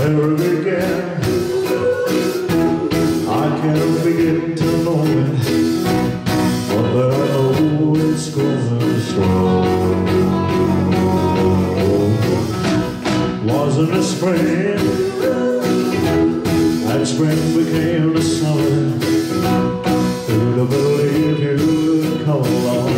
never began. I can't begin to know it, but I know it's going strong. Wasn't a spring, that spring became the summer. Who'd have believed you'd come along?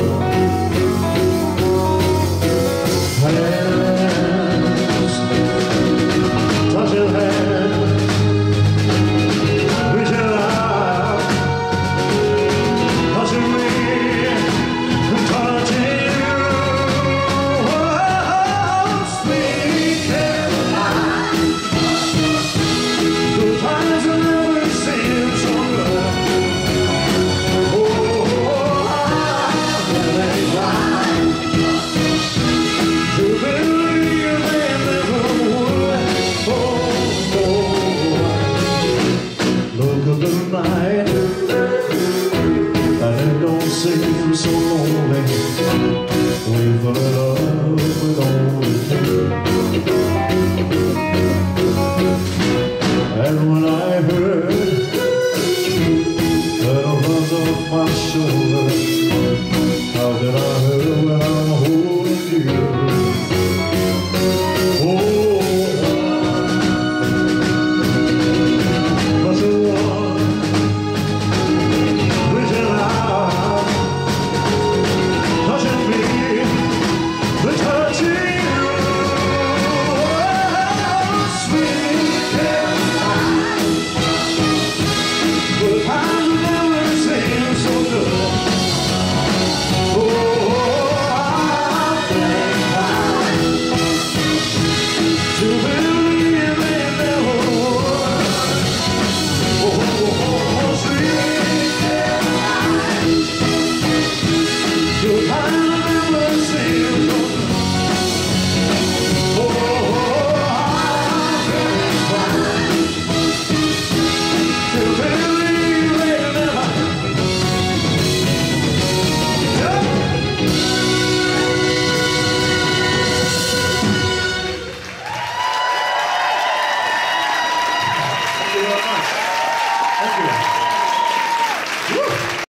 Hands, touching hands, reaching out, touching me, touching you. Oh, sweet Caroline, good times have never seemed so good. Night, and it don't seem so lonely. We fell in love with only two. And when I heard that a buzz off my shoulder,